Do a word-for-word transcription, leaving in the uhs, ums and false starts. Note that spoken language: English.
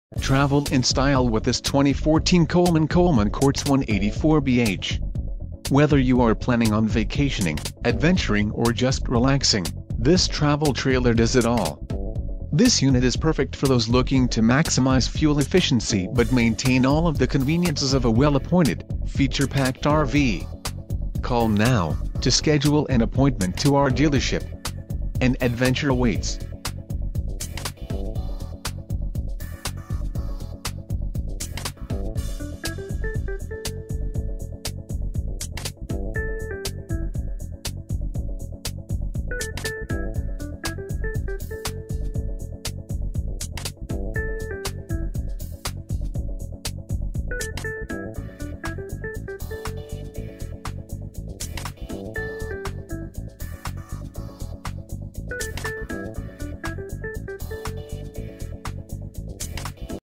Travel in style with this twenty fourteen Coleman Coleman C T S one eighty-four B H. Whether you are planning on vacationing, adventuring or just relaxing, this travel trailer does it all. This unit is perfect for those looking to maximize fuel efficiency but maintain all of the conveniences of a well-appointed, feature-packed R V. Call now to schedule an appointment to our dealership. An adventure awaits.